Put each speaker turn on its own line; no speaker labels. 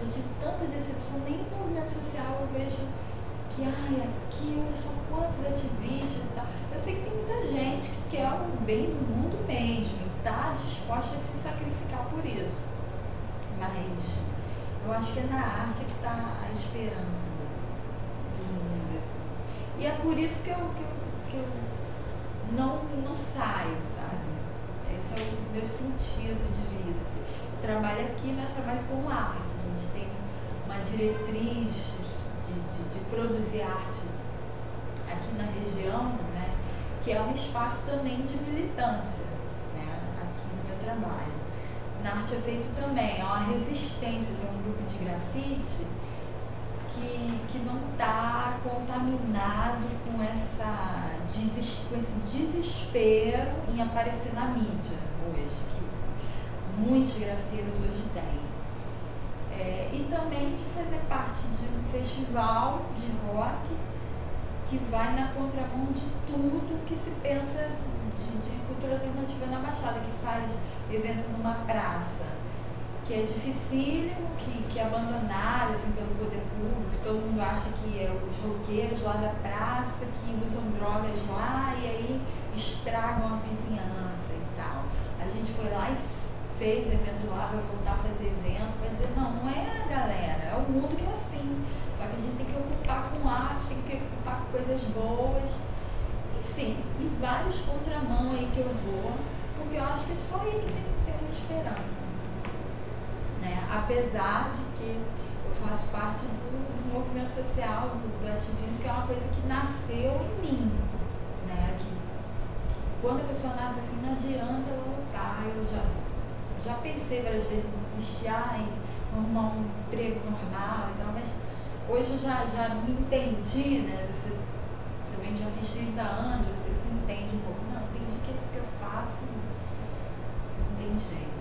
tive tanta decepção, nem no movimento social eu vejo que, ai, aqui, olha só quantos ativistas e tal. Eu sei que tem muita gente que quer o bem do mundo mesmo e está disposta a se sacrificar por isso. Mas eu acho que é na arte que está a esperança do mundo, assim. E é por isso que eu não saio, sabe? Esse é o meu sentido de vida, assim. Eu trabalho aqui, mas eu trabalho com arte. A gente tem uma diretriz de produzir arte aqui na região, né, que é um espaço também de militância, né, aqui no meu trabalho. Na arte é feito também, é uma resistência, tem um grupo de grafite que não está contaminado com esse desespero em aparecer na mídia hoje, que muitos grafiteiros hoje têm. E também de fazer parte de um festival de rock que vai na contramão de tudo que se pensa de cultura alternativa na Baixada, que faz evento numa praça, que é dificílimo, que é abandonada assim, pelo poder público, que todo mundo acha que é os roqueiros lá da praça, que usam drogas lá e aí estragam a vizinhança e tal. A gente foi lá e fez evento lá, vai voltar a fazer evento, vai dizer, não é a galera, é o mundo que é assim. Só que a gente tem que ocupar com arte, tem que ocupar com coisas boas, enfim, e vários contramão aí que eu vou, porque eu acho que é só aí que tem que ter uma esperança, né? Apesar de que eu faço parte do movimento social, do ativismo, que é uma coisa que nasceu em mim, né? Que quando a pessoa nasce assim, não adianta ela lutar. Eu já pensei várias vezes em desistir, em arrumar um emprego normal e tal, mas hoje eu já me entendi, né? Você também já fiz 30 anos, você se entende um pouco. Não, entendi que é isso que eu faço, não tem jeito.